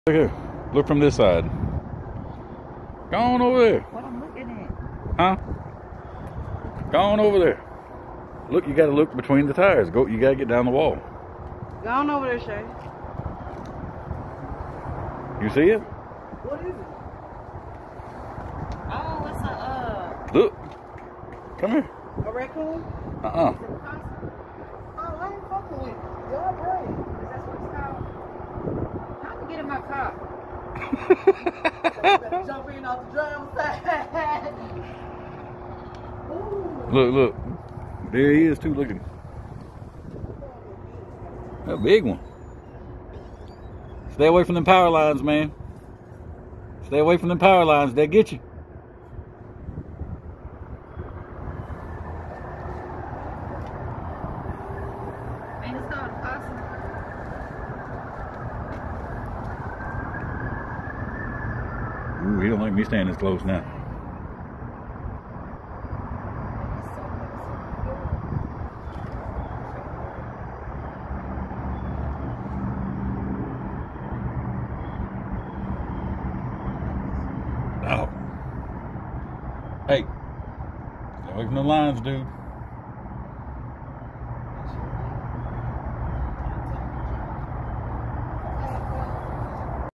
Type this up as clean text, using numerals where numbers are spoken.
Look here. Look from this side. Go on over there. What I'm looking at? Huh? Go on over there. Look, you gotta look between the tires. Go. You gotta get down the wall. Go on over there, Shay. You see it? What is it? Oh, it's a Look. Come here. a raccoon? Uh-uh. Oh, I ain't fucking with it. Y'all brave. That's what it's called. How to get in my car? Jump in off the driver's side. Look, look. There he is too, looking. A big one. Stay away from them power lines, man. Stay away from them power lines. They'll get you. Man, it's called a possum. Ooh, he don't like me standing this close now. Oh. Hey. Stay away from the lines, dude.